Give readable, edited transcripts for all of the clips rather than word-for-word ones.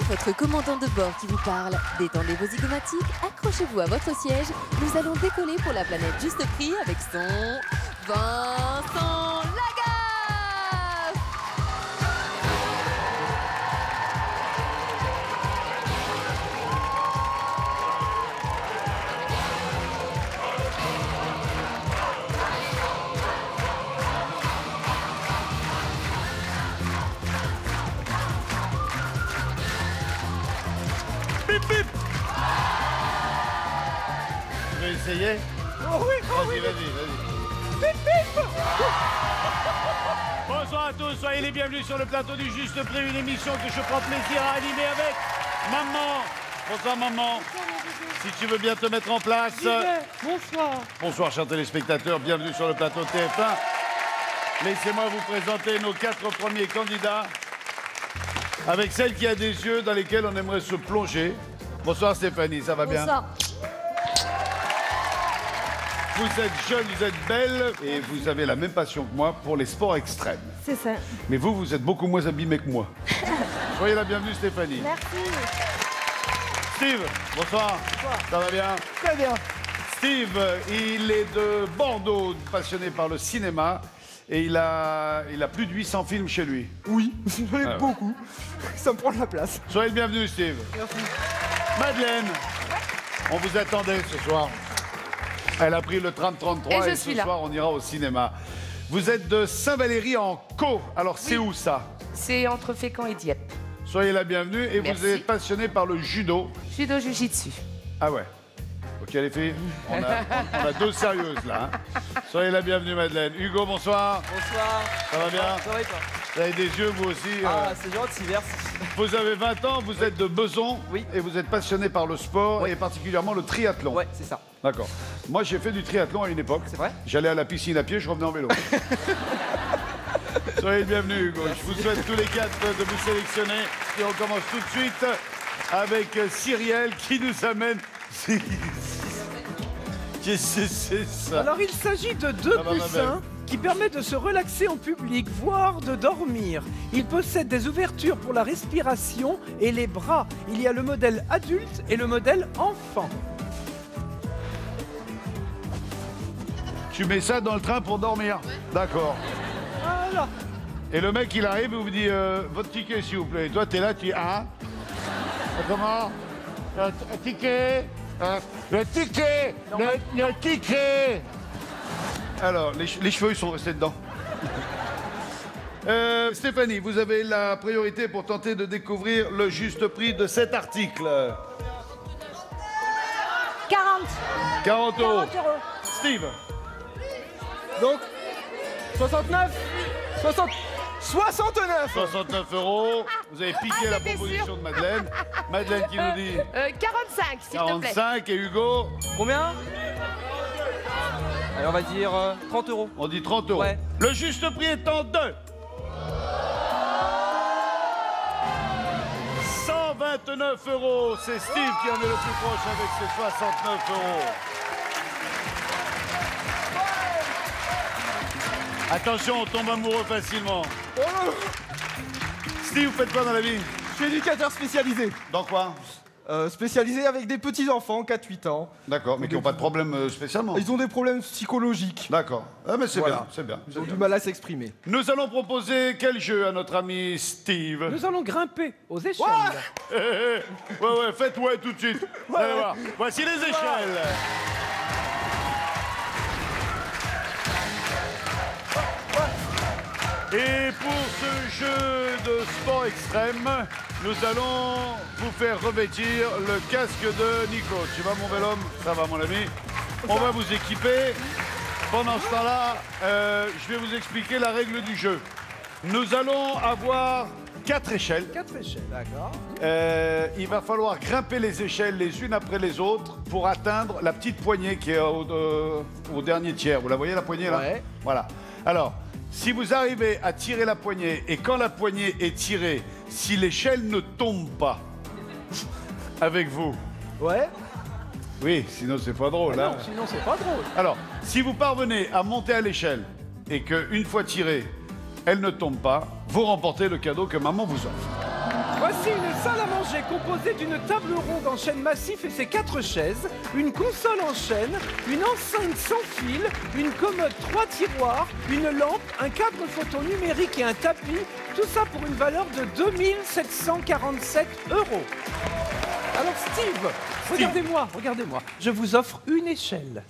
votre commandant de bord qui vous parle. Détendez vos zygomatiques, accrochez-vous à votre siège. Nous allons décoller pour la planète Juste Prix avec son Vincent Lagaffe. Bip bip. Tu veux essayer? Oh oui, oh Vas-y, oui. vas-y. Bip bip. Bonsoir à tous, soyez les bienvenus sur le plateau du Juste Prix, une émission que je prends plaisir à animer avec maman. Bonsoir maman. Si tu veux bien te mettre en place. Bonsoir. Bonsoir chers téléspectateurs, bienvenue sur le plateau TF1. Laissez-moi vous présenter nos 4 premiers candidats avec celle qui a des yeux dans lesquels on aimerait se plonger. Bonsoir Stéphanie, ça va bien? Bonsoir. Vous êtes jeune, vous êtes belle et vous avez la même passion que moi pour les sports extrêmes. C'est ça. Mais vous êtes beaucoup moins abîmé que moi. Soyez la bienvenue Stéphanie. Merci. Steve, bonsoir. Bonsoir. Ça va bien? Très bien. Steve, il est de Bordeaux, passionné par le cinéma. Et il a plus de 800 films chez lui. Oui, j'en ai Ah ouais. beaucoup. Ça me prend de la place. Soyez le bienvenu, Steve. Merci. Madeleine, on vous attendait ce soir. Elle a pris le tram 33 Et je ce suis là. soir, on ira au cinéma. Vous êtes de Saint-Valery en Caux. Alors, c'est où ça? C'est entre Fécamp et Dieppe. Soyez la bienvenue. Et Merci. vous êtes passionné par le judo. Judo Jiu-Jitsu. Ah ouais. Ok les filles, on a deux sérieuses là. Hein. Soyez la bienvenue Madeleine. Hugo, bonsoir. Bonsoir. Ça va bien? Ça va et toi? Vous avez des yeux vous aussi. Ah, c'est gentil, merci. Vous avez 20 ans, vous êtes de Besançon. Oui. Et vous êtes passionné par le sport Oui. et particulièrement le triathlon. Ouais, c'est ça. D'accord. Moi j'ai fait du triathlon à une époque. C'est vrai? J'allais à la piscine à pied, je revenais en vélo. Soyez le bienvenu Hugo. Merci. Je vous souhaite tous les 4 de vous sélectionner. Et on commence tout de suite avec Cyrielle qui nous amène... Qu'est-ce que c'est ça? Alors, il s'agit de deux Ça va, ma coussins qui permettent de se relaxer en public, voire de dormir. Ils possèdent des ouvertures pour la respiration et les bras. Il y a le modèle adulte et le modèle enfant. Tu mets ça dans le train pour dormir. D'accord. Voilà. Et le mec, il arrive et vous dit votre ticket, s'il vous plaît. Et toi, t'es là, tu dis ah. Comment? Un ticket. Le ticket. Le ticket. Alors, les cheveux, ils sont restés dedans. Stéphanie, vous avez la priorité pour tenter de découvrir le juste prix de cet article. 40. 40 euros. 40 euros. Steve. Donc, 69 69 69 euros. Vous avez piqué la j'étais proposition de Madeleine. Madeleine qui nous dit 45, s'il te plaît. 45 et Hugo, Combien? Allez, on va dire 30 euros. on dit 30 euros. Ouais. Le juste prix étant de 129 euros. C'est Steve qui en est le plus proche avec ses 69 euros. Attention, on tombe amoureux facilement. Steve, vous faites quoi dans la vie? Je suis éducateur spécialisé. Dans quoi? Spécialisé avec des petits-enfants, 4-8 ans. D'accord, mais qui n'ont pas de problème spécialement. Ils ont des problèmes psychologiques. D'accord. Ah mais c'est Voilà. bien, c'est bien. Ils c'est ont bien. du mal à s'exprimer. Nous allons proposer quel jeu à notre ami Steve? Nous allons grimper aux échelles. Ouais, faites ouais tout de suite. Vous allez voir. Voici les échelles. Et pour ce jeu de sport extrême, nous allons vous faire revêtir le casque de Nico. Tu vas mon bel homme? Ça va mon ami. On va vous équiper. Pendant ce temps-là, je vais vous expliquer la règle du jeu. Nous allons avoir 4 échelles. 4 échelles, d'accord. Il va falloir grimper les échelles les unes après les autres pour atteindre la petite poignée qui est au dernier tiers. Vous la voyez la poignée là? Ouais. Voilà. Alors, si vous arrivez à tirer la poignée et quand la poignée est tirée, si l'échelle ne tombe pas avec vous, Ouais. oui, sinon c'est pas drôle. Ah hein. non, sinon c'est pas drôle. Alors, si vous parvenez à monter à l'échelle et qu'une fois tirée, elle ne tombe pas, vous remportez le cadeau que maman vous offre. Voici une salle à manger composée d'une table ronde en chêne massif et ses 4 chaises, une console en chêne, une enceinte sans fil, une commode 3 tiroirs, une lampe, un cadre photo numérique et un tapis. Tout ça pour une valeur de 2 747 €. Alors Steve, regardez-moi. Je vous offre une échelle.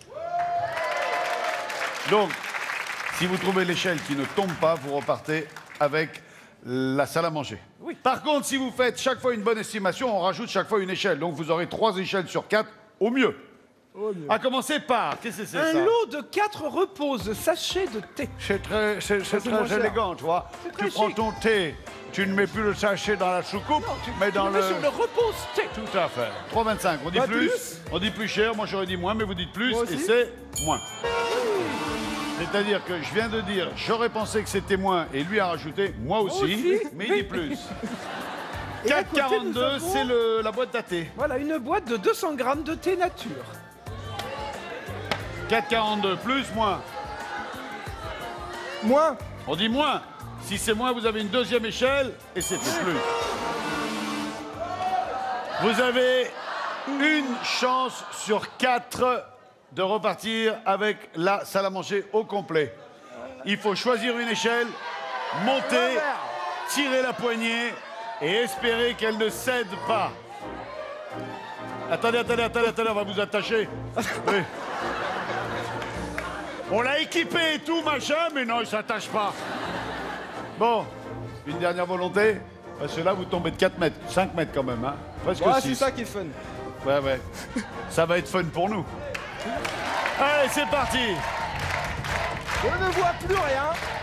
Donc, si vous trouvez l'échelle qui ne tombe pas, vous repartez avec la salle à manger. Oui. Par contre, si vous faites chaque fois une bonne estimation, on rajoute chaque fois une échelle. Donc vous aurez 3 échelles sur 4 au mieux. À commencer par, qu'est-ce que c'est ça? Un lot de 4 reposes sachets de thé. C'est très élégant, tu vois. très Tu prends chic. ton thé, tu ne mets plus le sachet dans la soucoupe, mais dans Tu le mets sur le repose thé. Tout à fait. 3,25. On dit Pas plus, plus. on dit plus cher. Moi, j'aurais dit moins, mais vous dites plus, Moi et aussi. c'est moins. C'est-à-dire que je viens de dire, j'aurais pensé que c'était moins, et lui a rajouté, moi aussi, mais il dit plus. Et à côté, nous 4,42, avons- c'est la boîte à thé. Voilà, une boîte de 200 grammes de thé nature. 4,42, plus, moins. Moins. On dit moins. Si c'est moins, vous avez une deuxième échelle, et c'était plus. Vous avez une chance sur 4 de repartir avec la salle à manger au complet. Il faut choisir une échelle, monter, tirer la poignée et espérer qu'elle ne cède pas. Attendez, on va vous attacher. Oui. On l'a équipé et tout, machin, mais non, il s'attache pas. Bon, une dernière volonté. Parce que là, vous tombez de 4 mètres, 5 mètres quand même, hein. Presque Ouais, 6. c'est ça qui est fun. Ouais. Ça va être fun pour nous. Allez, c'est parti. Je ne vois plus rien.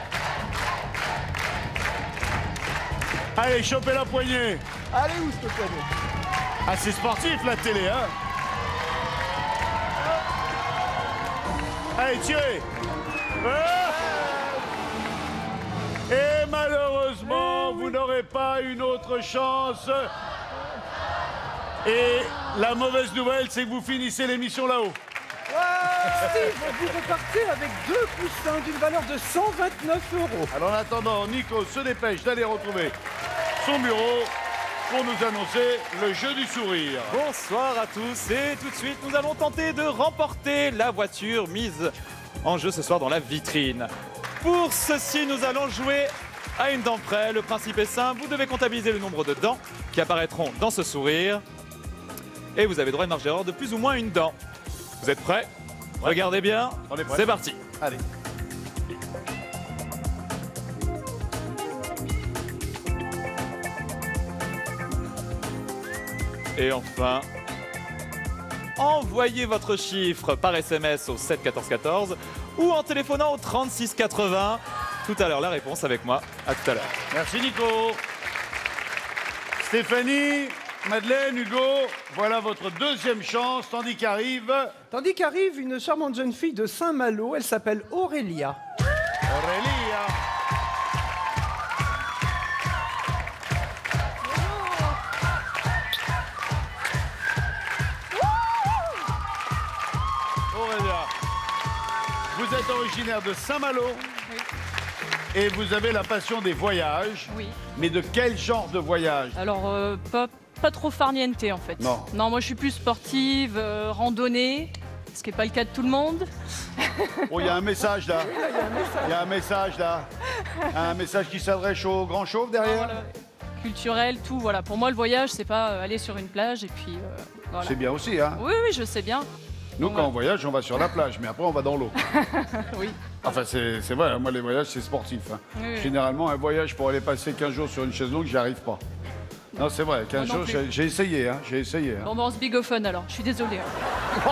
Allez, chopez la poignée. Allez où je te connais? Ah, c'est sportif, la télé, hein. Allez, tirez. Ah. Et malheureusement, vous n'aurez pas une autre chance. Et la mauvaise nouvelle, c'est que vous finissez l'émission là-haut. Steve, vous repartez avec 2 coussins d'une valeur de 129 €. Alors en attendant, Nico se dépêche d'aller retrouver son bureau pour nous annoncer le jeu du sourire. Bonsoir à tous et tout de suite nous allons tenter de remporter la voiture mise en jeu ce soir dans la vitrine. Pour ceci nous allons jouer à une dent près. Le principe est simple, vous devez comptabiliser le nombre de dents qui apparaîtront dans ce sourire et vous avez droit à une marge d'erreur de plus ou moins une dent. Vous êtes prêts? Regardez bien, On est prêts. c'est parti. Allez. Et enfin, envoyez votre chiffre par SMS au 7 14 14 ou en téléphonant au 36 80. Tout à l'heure, la réponse avec moi. À tout à l'heure. Merci Nico. Stéphanie, Madeleine, Hugo, voilà votre deuxième chance, tandis qu'arrive Tandis qu'arrive une charmante jeune fille de Saint-Malo, elle s'appelle Aurélia. Aurélia. Aurélia, vous êtes originaire de Saint-Malo et vous avez la passion des voyages. Oui. Mais de quel genre de voyage? Alors, pas trop farniente en fait. Non. Non, moi je suis plus sportive, randonnée, ce qui n'est pas le cas de tout le monde. Oh, il y a un message là. Il y a un message là. Un message qui s'adresse au grand chauve derrière. Voilà. Culturel, tout, voilà. Pour moi, le voyage, c'est pas aller sur une plage et puis voilà. C'est bien aussi, hein. Oui, je sais bien. Nous, Bon, quand on voyage, on va sur la plage, mais après, on va dans l'eau. Oui. Enfin, c'est vrai, moi, les voyages, c'est sportif. Hein. Oui. Généralement, un voyage pour aller passer 15 jours sur une chaise longue, j'y arrive pas. Non, c'est vrai, 15 Moi non jours, plus. j'ai essayé, hein, j'ai essayé. Hein. Bon, on se bigophone alors. Je suis désolée. hein.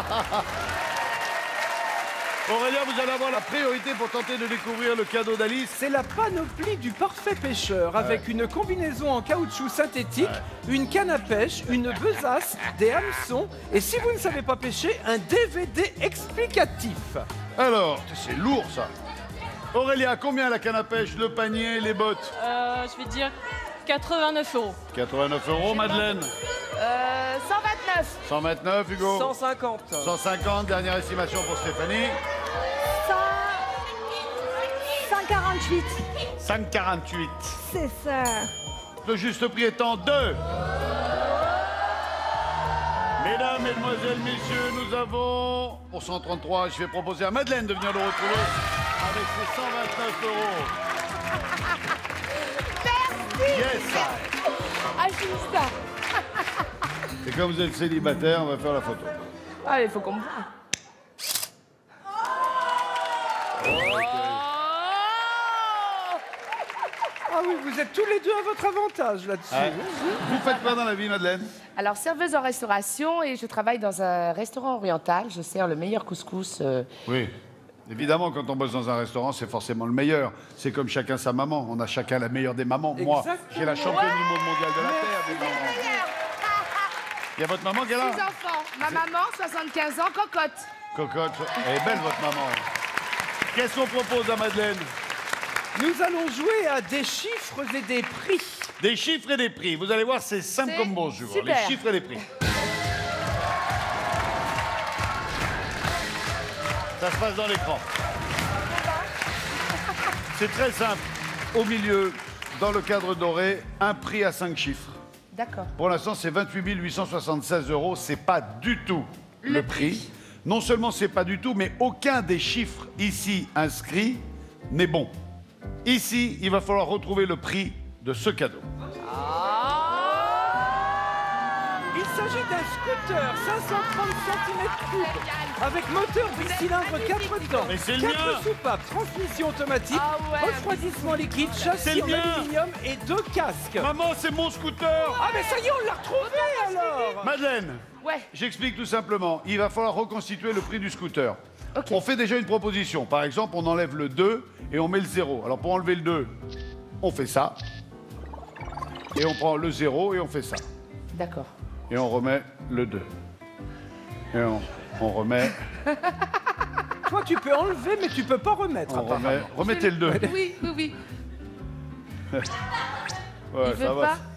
Aurélien, vous allez avoir la priorité pour tenter de découvrir le cadeau d'Alice. C'est la panoplie du parfait pêcheur avec une combinaison en caoutchouc synthétique, une canne à pêche, une besace, des hameçons et si vous ne savez pas pêcher, un DVD explicatif. Alors, c'est lourd, ça. Aurélia, combien la canne à pêche, le panier, les bottes? Je vais dire 89 €. 89 €, Madeleine. 129. 129, Hugo. 150. 150, dernière estimation pour Stéphanie. 148. 5,48. C'est ça. le juste prix étant 2. Mesdames, mesdemoiselles, messieurs, nous avons, pour 133, je vais proposer à Madeleine de venir le retrouver avec ses 129 euros. Merci. Yes, sir. Ah, juste ça. Et comme vous êtes célibataire, on va faire la photo. Ah, il faut qu'on me voie. Ah oui, vous êtes tous les deux à votre avantage là-dessus. Ouais. Vous faites quoi dans la vie, Madeleine? Alors, serveuse en restauration et je travaille dans un restaurant oriental. Je sers le meilleur couscous. Oui. Évidemment, quand on bosse dans un restaurant, c'est forcément le meilleur. C'est comme chacun sa maman. On a chacun la meilleure des mamans. Moi, j'ai la championne du monde mondial de la Terre. Des mamans. Il y a votre maman qui est là? 6 enfants. Ma maman, 75 ans, cocotte. Cocotte. Elle est belle, votre maman. Qu'est-ce qu'on propose à Madeleine? Nous allons jouer à des chiffres et des prix. Des chiffres et des prix. Vous allez voir, c'est simple C'est comme bonjour. super. Les chiffres et les prix. Ça se passe dans l'écran. C'est très simple. Au milieu, dans le cadre doré, un prix à 5 chiffres. D'accord. Pour l'instant, c'est 28 876 euros. C'est pas du tout le prix. Non seulement c'est pas du tout, mais aucun des chiffres ici inscrits n'est bon. Ici, il va falloir retrouver le prix de ce cadeau. Il s'agit d'un scooter 530 cm3 avec moteur bicylindre 4 temps, Mais c'est le 4 mien. soupapes, transmission automatique, Ah ouais, refroidissement liquide, C'est châssis le en mien. aluminium et 2 casques. Maman, c'est mon scooter. Ah mais ça y est, on l'a retrouvé alors. Madeleine, Ouais. j'explique tout simplement. Il va falloir reconstituer le prix du scooter. Ok. On fait déjà une proposition. Par exemple, on enlève le 2 et on met le 0. Alors pour enlever le 2, on fait ça. Et on prend le 0 et on fait ça. D'accord. Et on remet le 2. Et on remet, Toi tu peux enlever mais tu peux pas remettre. on apparemment. remet. Remettez le 2. Oui, oui, oui. Ouais, Il veut ça va. pas.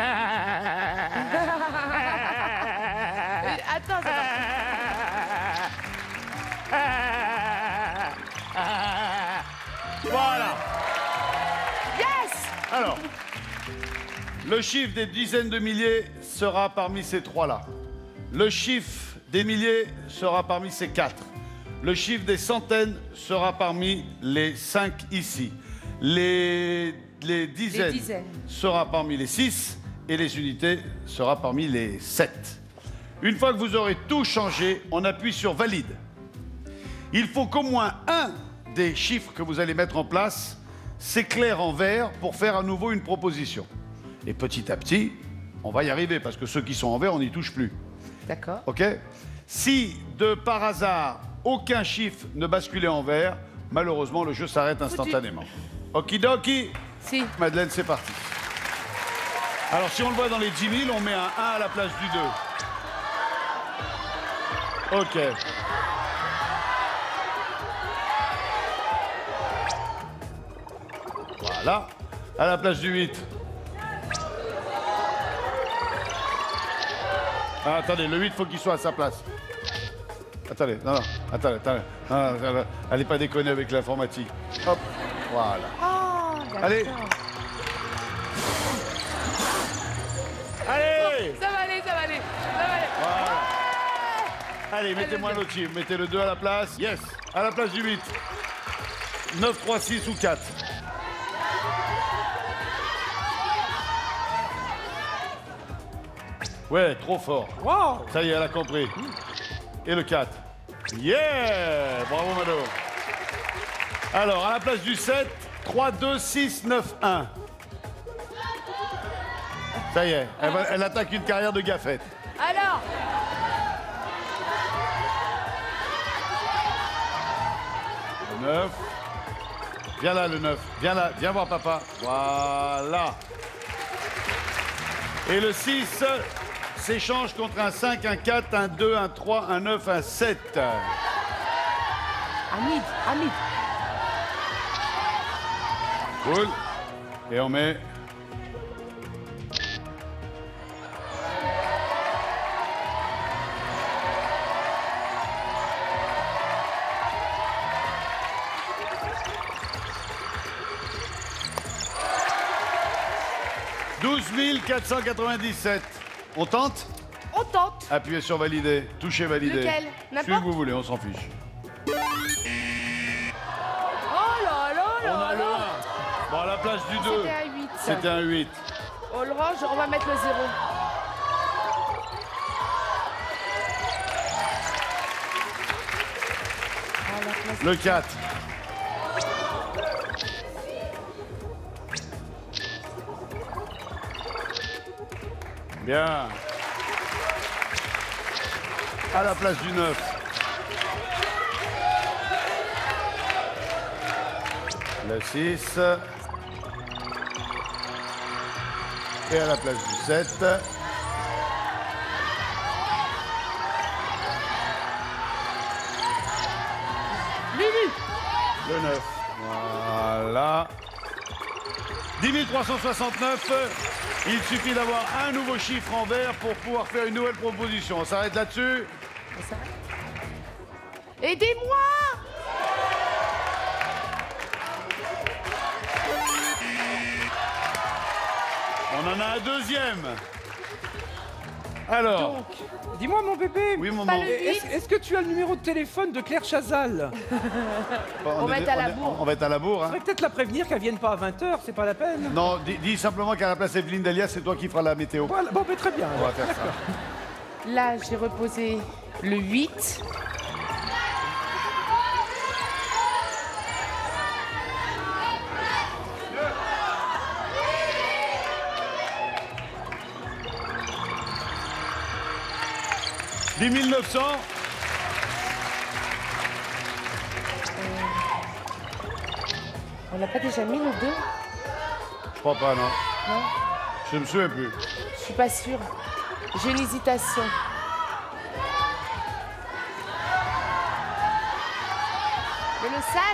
Attends, ça va. Voilà. Yes. Alors, le chiffre des dizaines de milliers sera parmi ces trois-là. Le chiffre des milliers sera parmi ces 4. Le chiffre des centaines sera parmi les 5 ici. Les dizaines, sera parmi les 6 et les unités sera parmi les 7. Une fois que vous aurez tout changé, on appuie sur valide. Il faut qu'au moins un des chiffres que vous allez mettre en place s'éclaire en vert pour faire à nouveau une proposition. Et petit à petit, on va y arriver parce que ceux qui sont en vert, on n'y touche plus. D'accord. OK? Si, de par hasard, aucun chiffre ne basculait en vert, malheureusement, le jeu s'arrête instantanément. Okidoki, Si. Madeleine, c'est parti. Alors, si on le voit dans les 10 000, on met un 1 à la place du 2. OK. Voilà. À la place du 8. Ah, attendez, le 8, faut qu'il soit à sa place. Attendez, non, non, attendez. Non, non, allez pas déconner avec l'informatique. Hop, voilà. Oh, d'accord. Allez. Allez. Ça va aller, ça va aller. Ça va aller. Voilà. Allez, mettez-moi l'autre chiffre. Mettez le 2 à la place. Yes. À la place du 8. 9, 3, 6 ou 4. Ouais, trop fort. Wow. Ça y est, elle a compris. Et le 4. Yeah! Bravo, Mado. Alors, à la place du 7, 3, 2, 6, 9, 1. Ça y est, elle attaque une carrière de gaffette. Alors, 9. Viens là, le 9. Viens là, viens voir papa. Voilà. Et le 6 s'échange contre un 5, un 4, un 2, un 3, un 9, un 7. Hamid, Hamid. Cool. Et on met... 12 497. On tente? On tente. Appuyez sur valider. Touchez valider. Lequel? Celui N'importe. que vous voulez, on s'en fiche. Oh là là On là a le là. 1. Bon, à la place du 2. C'était un 8. C'était un 8. On le range, on va mettre le 0. Le 4. Bien. À la place du 9. Le 6. Et à la place du 7. Le 9. Voilà. 10 369. Il suffit d'avoir un nouveau chiffre en vert pour pouvoir faire une nouvelle proposition. On s'arrête là-dessus. Aidez-moi! On en a un deuxième. Alors. Donc, dis-moi mon bébé. Oui, mon Pas maman. le huit. Est-ce que tu as le numéro de téléphone de Claire Chazal? On va être à la bourre. On va être à la bourre. Hein. Faudrait peut-être la prévenir qu'elle vienne pas à 20h, c'est pas la peine. Non, dis simplement qu'à la place d'Evelyne Delia, c'est toi qui feras la météo. Voilà, bon, mais très bien. On va faire ça. Là, j'ai reposé le 8. « 10 900. On l'a pas déjà mis, nous deux? Je crois pas, non. Non, Je me souviens plus. je suis pas sûre. J'ai une hésitation. Mais le sac?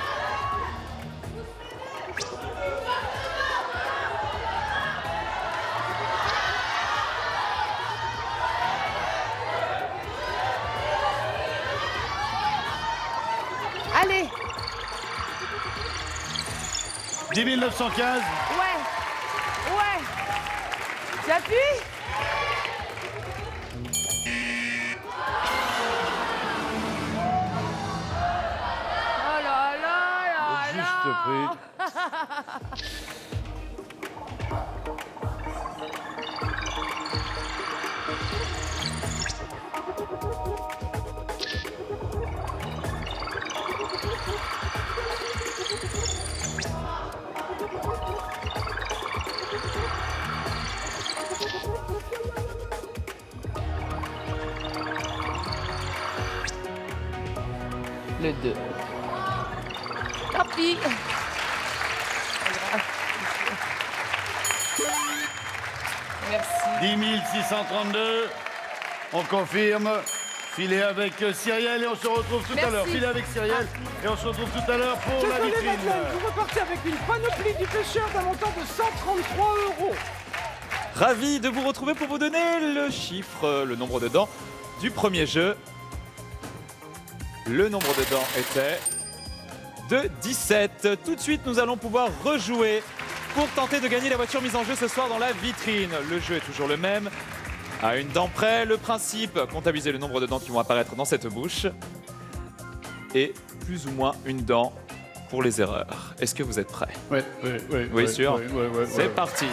Allez! 10 915. Ouais! Ouais! J'appuie? Oh là là là Juste là! prix. Le 2. Tant pis. Merci. 10 632. On confirme. Filez avec Cyrielle et on se retrouve tout à Merci. l'heure. Filez avec Cyrielle et on se retrouve tout à l'heure pour la Désolé vitrine. Madeleine, vous repartez avec une panoplie du pêcheur d'un montant de 133 €. Ravi de vous retrouver pour vous donner le chiffre, le nombre de dents du premier jeu. Le nombre de dents était de 17. Tout de suite, nous allons pouvoir rejouer pour tenter de gagner la voiture mise en jeu ce soir dans la vitrine. Le jeu est toujours le même. À une dent près, le principe, comptabiliser le nombre de dents qui vont apparaître dans cette bouche. Et plus ou moins une dent pour les erreurs. Est-ce que vous êtes prêts? Oui, Oui, sûr. oui, C'est parti.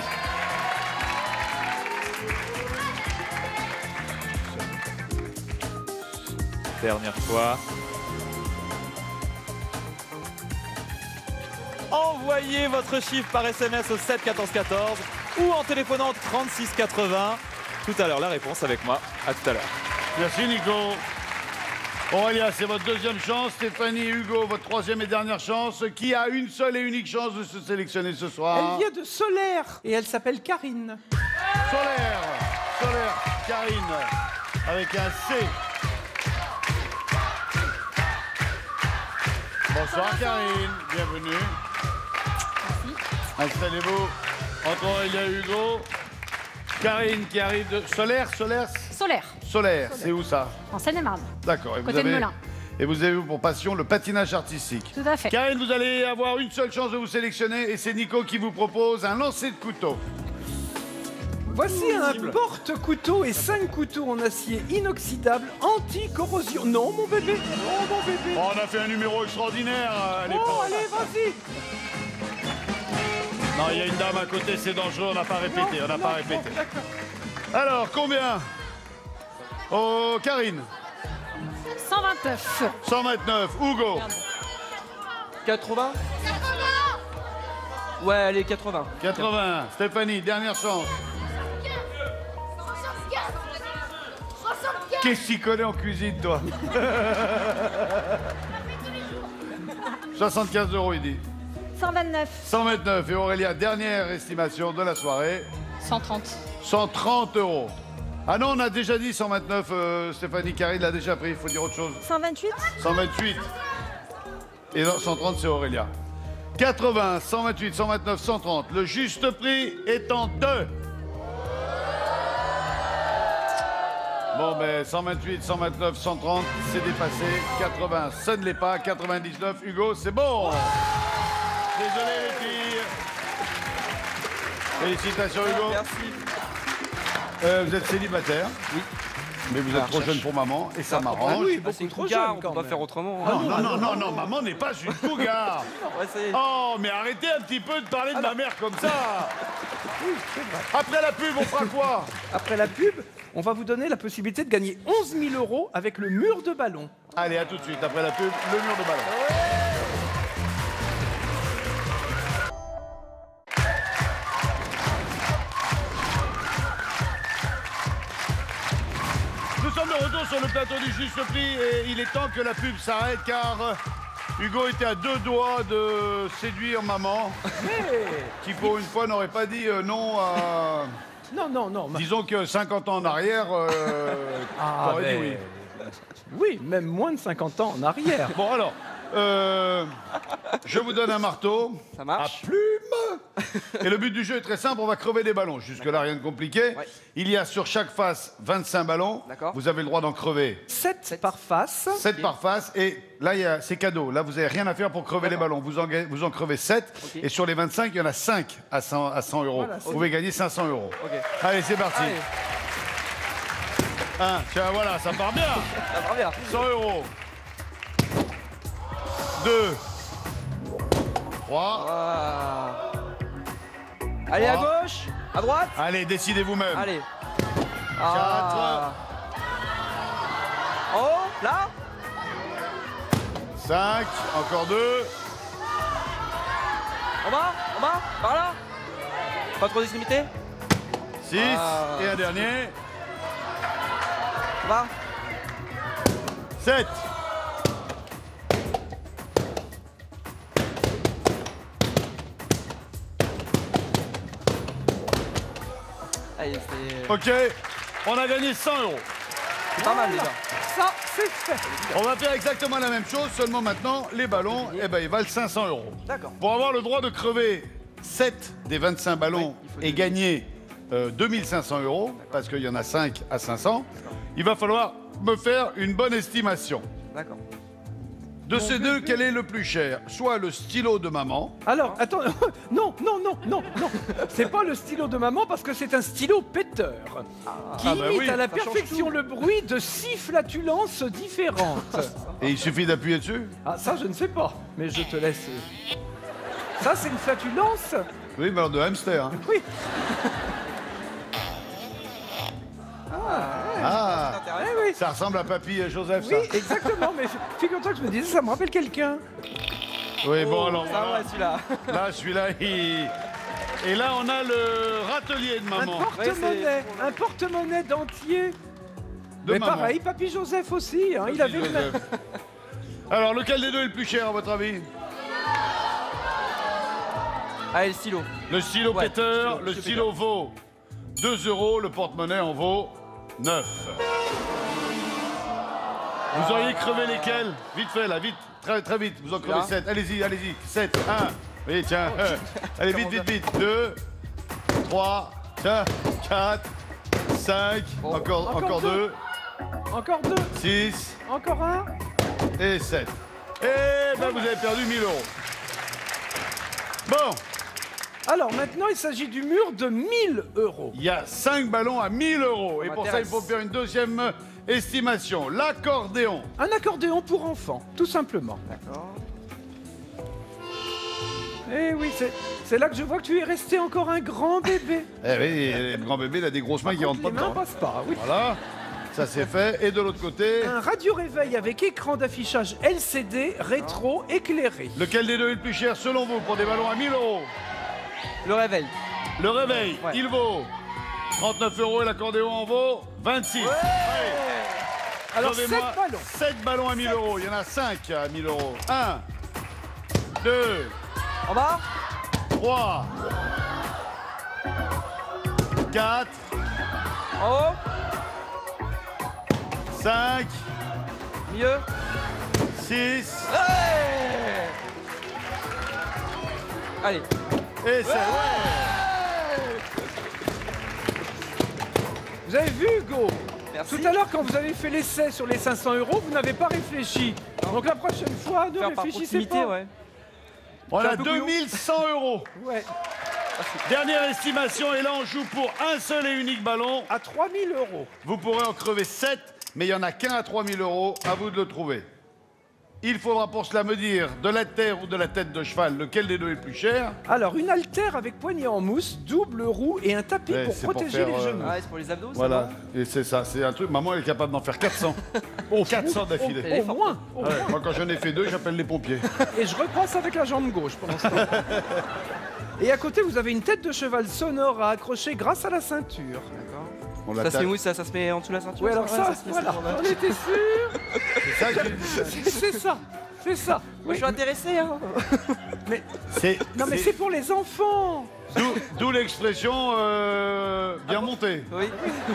Dernière fois. Envoyez votre chiffre par SMS au 7 14 14 ou en téléphonant au 36 80. Tout à l'heure, la réponse avec moi. À tout à l'heure. Merci Nico. Aurélia, c'est votre deuxième chance. Stéphanie et Hugo, votre troisième et dernière chance. Qui a une seule et unique chance de se sélectionner ce soir? Elle vient de Solaire et elle s'appelle Karine. Solaire, Karine, avec un C. Bonsoir Karine, bienvenue. Installez-vous entre Aurélia et Hugo. Karine qui arrive de... Solaire, Solaire, c'est où ça? en Seine-et-Marne, D'accord. Et côté de Melun. Et vous avez eu pour passion le patinage artistique. Tout à fait. Karine, vous allez avoir une seule chance de vous sélectionner et c'est Nico qui vous propose un lancer de couteau. Voici un porte-couteau et 5 couteaux en acier inoxydable anti-corrosion. Non, mon bébé. Oh, mon bébé. Oh, on a fait un numéro extraordinaire. Oh, allez, vas-y. Non, il y a une dame à côté, c'est dangereux, on n'a pas répété, on n'a pas répété. Alors, combien? Oh, Karine. 129. 129. Hugo. 80. Ouais, allez, 80. 80. Stéphanie, dernière chance. 75. Qu'est-ce que tu connais en cuisine, toi? 75 €, il dit. 129. 129. Et Aurélia, dernière estimation de la soirée. 130. 130 €. Ah non, on a déjà dit 129, Stéphanie. Karine l'a déjà pris, il faut dire autre chose. 128. 128. Et non, 130, c'est Aurélia. 80, 128, 129, 130. Le juste prix étant de... Bon, ben, 128, 129, 130, c'est dépassé. 80, ça ne l'est pas. 99, Hugo, c'est bon. Désolé, les filles. Félicitations, Hugo. Merci. Vous êtes célibataire. Oui. Mais vous êtes trop jeune pour maman et ça m'arrange. oui, Bah, c'est une trop cougar, jeune, on quand peut pas même. faire autrement. Non, maman n'est pas une cougar. Ouais, ça y est. Oh, mais arrêtez un petit peu de parler de ma mère comme ça. Après la pub, on fera quoi? Après la pub, on va vous donner la possibilité de gagner 11 000 € avec le mur de ballon. Allez, à tout de suite. Après la pub, le mur de ballon. Nous sommes de retour sur le plateau du Juste Prix et il est temps que la pub s'arrête car Hugo était à 2 doigts de séduire maman, qui pour une fois n'aurait pas dit non à... Non. Disons que 50 ans en arrière, t'aurais dit oui. Oui, même moins de 50 ans en arrière. Bon alors, je vous donne un marteau. Ça marche. À plume. Et le but du jeu est très simple, on va crever des ballons. Jusque-là, rien de compliqué. Ouais. Il y a sur chaque face 25 ballons. D'accord. Vous avez le droit d'en crever 7 par face. 7 par face. Et là, c'est cadeau. Là, vous n'avez rien à faire pour crever les ballons. Vous en crevez 7. Ok. Et sur les 25, il y en a 5 à 100 €. Voilà, vous pouvez gagner 500 €. Ok. Allez, c'est parti. Allez, Tiens, voilà, ça part bien. ça va bien. 100 €. 2. 3. Ah. Allez, à 3. gauche, à droite. Allez, décidez vous-même. Allez. Ah. En haut, là. 5. Encore 2. En bas, par là. Pas trop d'extrémité. 6. Ah. Et un dernier. En bas. 7. Allez, c'est OK. On a gagné 100 €. pas mal déjà. Ça, c'est fait. On va faire exactement la même chose, seulement maintenant, les ballons, eh ben, ils valent 500 €. D'accord. Pour avoir le droit de crever 7 des 25 ballons il faut et gagner 2500 €, parce qu'il y en a 5 à 500, il va falloir me faire une bonne estimation. D'accord. De ces deux, quel est le plus cher? Soit le stylo de maman. Alors, attends, non. C'est pas le stylo de maman parce que c'est un stylo péteur qui Ah bah imite oui, à la ça change perfection le bruit de 6 flatulences différentes. Et il suffit d'appuyer dessus? Ah, ça, je ne sais pas, mais je te laisse. Ça, c'est une flatulence? Oui, mais alors de hamster. Hein. Oui. Ah, Eh oui. ça ressemble à Papy et Joseph, Oui, ça. exactement, mais figure-toi que je me disais, ça me rappelle quelqu'un. Oui, bon, alors Ça voilà. va celui-là. Là, celui-là, il... Et là, on a le râtelier de maman. Un porte-monnaie dentier. De Mais maman. pareil, Papy Joseph aussi, hein, il avait le même. Joseph. Alors, lequel des deux est le plus cher, à votre avis? Allez, le stylo. Le stylo Ouais, péteur, stylo, le stylo vaut 2 €, le porte-monnaie en vaut 9. Vous auriez crevé lesquels? Vite fait, là, vite, très vite. Vous en crevez Là. 7. Allez-y. 7, 1. Oui, tiens. Allez, vite. 2, 3, tiens, 4, 5. Bon. Encore 2, Encore 2, 6 encore un. et 7. Eh ben, vous avez perdu 1000 €. Bon. Alors maintenant, il s'agit du mur de 1000 €. Il y a 5 ballons à 1000 €. Et pour ça, il faut faire une deuxième estimation. L'accordéon. Un accordéon pour enfants, tout simplement. D'accord. Eh oui, c'est là que je vois que tu es resté encore un grand bébé. Eh oui, le grand bébé, il a des grosses mains qui rentrent pas Les mains dedans. passent pas, oui. Voilà, ça c'est fait. Et de l'autre côté, Un radio-réveil avec écran d'affichage LCD rétro éclairé. lequel des deux est le plus cher selon vous pour des ballons à 1000 €? Le réveil. Le réveil, Ouais. il vaut 39 € et l'accordéon en vaut 26. Alors, Sauvez-moi 7 ballons. 7 ballons à 1000 €. Il y en a 5 à 1000 €. 1, 2, En bas. 3, 4, En haut. 5, Milieu. 6 Ouais. Allez. et 7. Vous avez vu, Hugo? Merci. Tout à l'heure, quand vous avez fait l'essai sur les 500 €, vous n'avez pas réfléchi. Donc la prochaine fois, ne Faire par réfléchissez proximité, pas. ouais. On C'est a un peu plus haut. 2100 €. Ouais. Dernière estimation, et là on joue pour un seul et unique ballon. À 3000 €. Vous pourrez en crever 7, mais il n'y en a qu'un à 3000 €. À vous de le trouver. Il faudra pour cela me dire de la terre ou de la tête de cheval, lequel des deux est le plus cher. Alors, une haltère avec poignée en mousse, double roue et un tapis Ouais, pour c'est pour protéger faire, les genoux. Ah, c'est pour les abdos, ça, Voilà, non et c'est ça, c'est un truc. Maman elle est capable d'en faire 400. Oh, 400 d'affilée. Au moins, au Ouais, moins. moi quand j'en ai fait 2, j'appelle les pompiers. Et je repasse avec la jambe gauche pendant ce temps. Et à côté, vous avez une tête de cheval sonore à accrocher grâce à la ceinture. D'accord. On Ça se l'attache. met où ça se met en dessous de la ceinture Oui, alors Ouais, ça, se met voilà, sur la- on était sûr. C'est ça qui- C'est ça, c'est ça. Moi, je suis intéressé, hein. c'est. Non, mais c'est pour les enfants. D'où l'expression bien monté. Oui.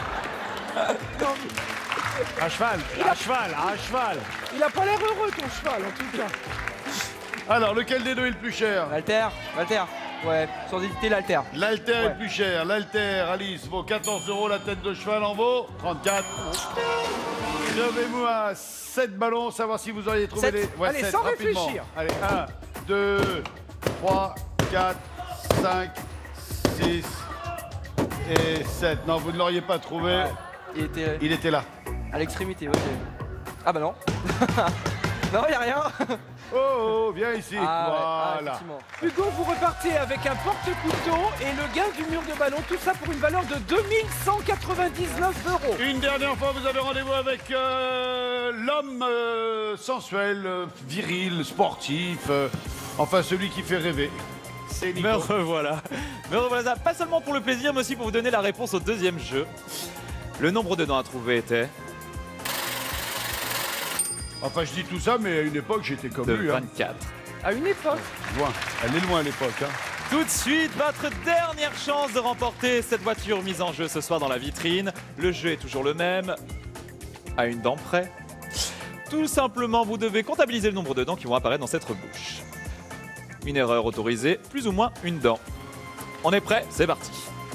À cheval, à cheval, à cheval. Il a pas l'air heureux, ton cheval, en tout cas. Alors, lequel des deux est le plus cher? L'altère. Ouais, sans hésiter, l'altère. L'altère est Ouais. le plus cher. L'altère, Alice, vaut 14 €. La tête de cheval en vaut 34. Crevez-moi 7 ballons, savoir si vous auriez trouvé 7. les. Allez, 7, sans rapidement. réfléchir. Allez, 1, 2, 3, 4, 5, 6 et 7. Non, vous ne l'auriez pas trouvé. Il était Il était là. à l'extrémité, oui. Ah bah non. Non, y a rien. Oh, viens ici. Ah, ouais. Ah, Voilà. effectivement. Hugo, vous repartez avec un porte-couteau et le gain du mur de ballon, tout ça pour une valeur de 2199 €. Une dernière fois, vous avez rendez-vous avec l'homme sensuel, viril, sportif, enfin celui qui fait rêver. C'est Nico. Me revoilà. Me revoilà. Pas seulement pour le plaisir, mais aussi pour vous donner la réponse au deuxième jeu. Le nombre de dents à trouver était Enfin, je dis tout ça, mais à une époque, j'étais comme de lui. Hein. 24. À une époque. Loin. Elle est loin à l'époque. Hein. Tout de suite, votre dernière chance de remporter cette voiture mise en jeu ce soir dans la vitrine. Le jeu est toujours le même, à une dent près. Tout simplement, vous devez comptabiliser le nombre de dents qui vont apparaître dans cette bouche. Une erreur autorisée, plus ou moins une dent. On est prêt, c'est parti.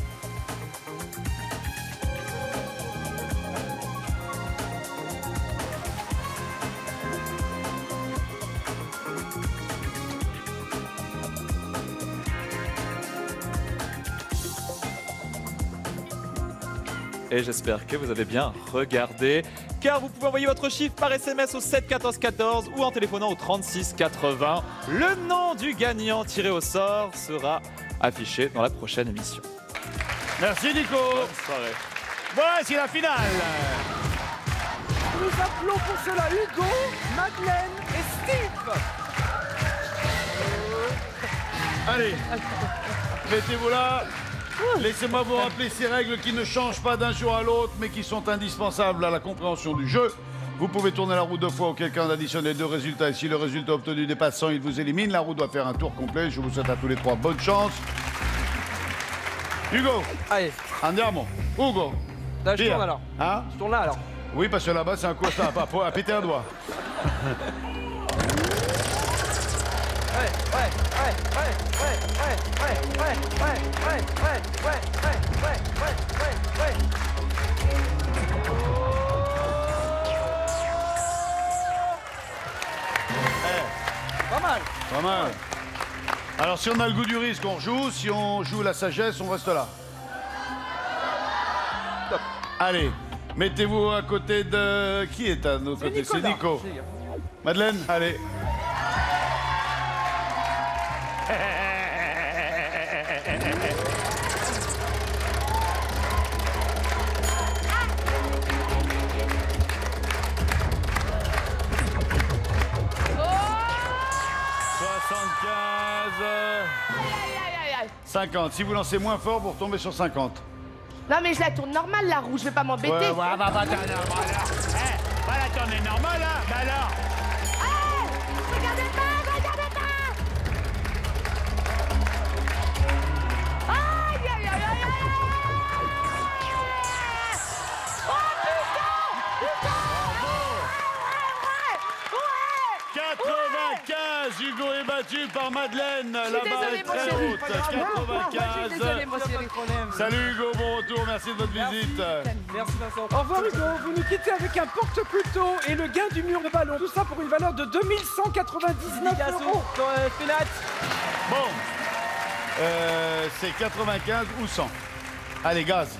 Et j'espère que vous avez bien regardé, car vous pouvez envoyer votre chiffre par SMS au 7 14 14 ou en téléphonant au 36 80. Le nom du gagnant tiré au sort sera affiché dans la prochaine émission. Merci Nico. Bonne soirée. Voilà, c'est la finale. Nous appelons pour cela Hugo, Madeleine et Steve. Allez, mettez-vous là. Laissez-moi vous rappeler ces règles qui ne changent pas d'un jour à l'autre, mais qui sont indispensables à la compréhension du jeu. Vous pouvez tourner la roue 2 fois auquel cas d'additionner 2 résultats. Et si le résultat obtenu dépasse 100, il vous élimine. La roue doit faire un tour complet. Je vous souhaite à tous les trois bonne chance. Hugo, Allez, andiamo. Hugo. là, je via. tourne alors. Hein? Je tourne là alors. Oui, parce que là-bas, c'est un coup à péter un doigt. Pas mal. Pas mal. Alors, si on a le goût du risque, on joue. Si on joue la sagesse, on reste là. Top. Allez, mettez-vous à côté de... Qui est à nos côtés? C'est Nico. Madeleine, allez. Aïe, aïe, aïe. 50. Si vous lancez moins fort, vous retombez sur 50. Non, mais je la tourne normale, la roue, je vais pas m'embêter. Ouais, bah, tourner normal, là. Va la tourner normale, là. Bah alors. Regardez pas, regardez pas. Aïe, aïe, aïe, aïe, aïe. Oh, putain. 95, Hugo est battu par Madeleine. La barre désolée, est mon très chéri. haute. Je suis désolée, 95. mon chéri. Salut Hugo, bon retour, merci de votre visite. Merci Vincent. Au revoir Hugo, vous nous quittez avec un porte-couteau et le gain du mur de ballon. Tout ça pour une valeur de 2199 €. Spinat. Bon, c'est 95 ou 100. Allez, gaz.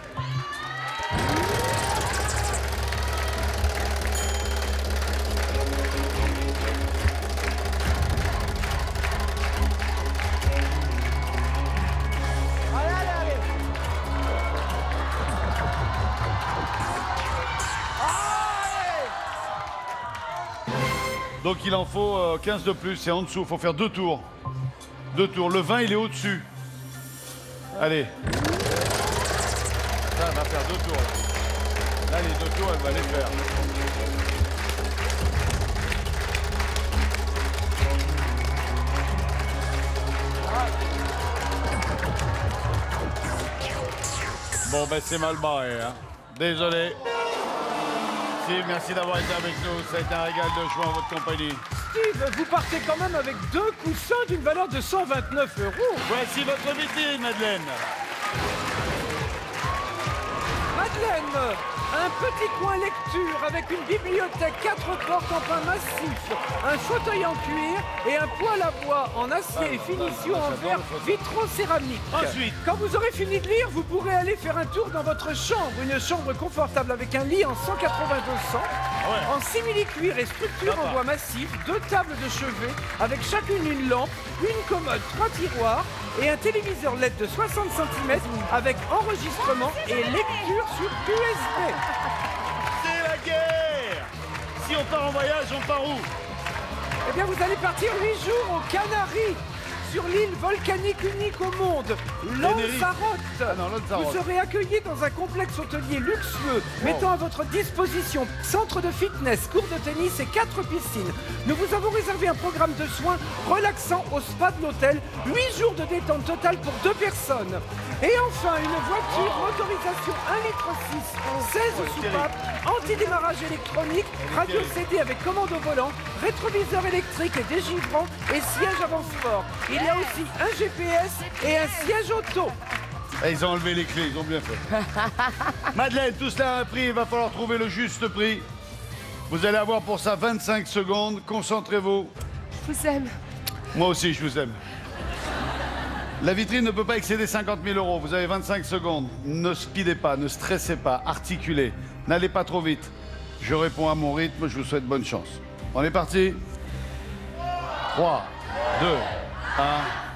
Donc il en faut 15 de plus, c'est en dessous, il faut faire 2 tours. 2 tours, le 20 il est au-dessus. Allez. Ça, elle va faire 2 tours. Là, les 2 tours, elle va les faire. Bon, ben c'est mal barré, hein. Désolé. Steve, merci d'avoir été avec nous. Ça a été un régal de jouer en votre compagnie. Steve, vous partez quand même avec 2 coussins d'une valeur de 129 €. Voici votre vitrine, Madeleine. Madeleine, un petit coin lecture avec une bibliothèque, 4 portes en pain massif, un fauteuil en cuir et un poêle à bois en acier et finition en verre vitro-céramique. Ensuite, Quand vous aurez fini de lire, vous pourrez aller faire un tour dans votre chambre. Une chambre confortable avec un lit en 180-200, en simili-cuir et structure en bois massif, 2 tables de chevet avec chacune une lampe, une commode, 3 tiroirs et un téléviseur LED de 60 cm avec enregistrement et lecture sur USB. c'est la guerre. Si on part en voyage, on part où? Eh bien, vous allez partir 8 jours aux Canaries, sur l'île volcanique unique au monde, Lanzarote. Ah non, Lanzarote. Vous serez accueillis dans un complexe hôtelier luxueux, mettant à votre disposition centre de fitness, cours de tennis et 4 piscines. Nous vous avons réservé un programme de soins relaxant au spa de l'hôtel, 8 jours de détente totale pour 2 personnes. Et enfin, une voiture motorisation 1,6 litre, 16 soupapes, anti-démarrage électronique, radio CD avec commande au volant, rétroviseur électrique et dégivrant et siège avant-sport. Il y a aussi un GPS et un siège auto. Eh, ils ont enlevé les clés, ils ont bien fait. Madeleine, tout cela a un prix, il va falloir trouver le juste prix. Vous allez avoir pour ça 25 secondes, concentrez-vous. Je vous aime. Moi aussi, je vous aime. La vitrine ne peut pas excéder 50 000 €. Vous avez 25 secondes. Ne speedez pas, ne stressez pas, articulez. N'allez pas trop vite. Je réponds à mon rythme, je vous souhaite bonne chance. On est parti. 3, 2, 1.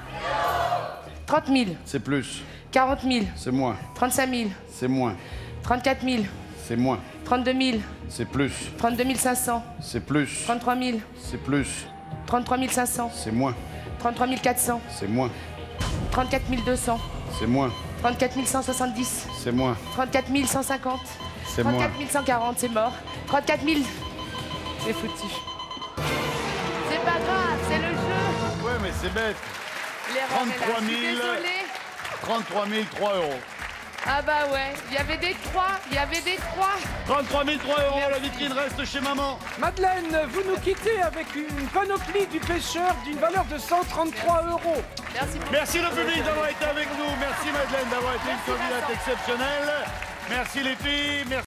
30 000. C'est plus. 40 000. C'est moins. 35 000. C'est moins. 34 000. C'est moins. 32 000. C'est plus. 32 500. C'est plus. 33 000. C'est plus. 33 500. C'est moins. 33 400. C'est moins. 34 200. C'est moins. 34 170. C'est moins. 34 150. C'est moins. 34 140, c'est mort. 34 000. C'est foutu. C'est pas grave, c'est le jeu. Ouais, mais c'est bête. L'erreur est là. 33 000. Je suis désolée. 33 000, 3 €. Ah bah ouais, il y avait des 3, il y avait des 3. 33 000, 3 €. La vitrine reste chez maman. Madeleine, vous nous quittez avec une panoplie du pêcheur d'une valeur de 133 €. Merci beaucoup. Merci le public d'avoir été avec nous. Merci Madeleine d'avoir été une candidate exceptionnelle. Merci les filles. Merci.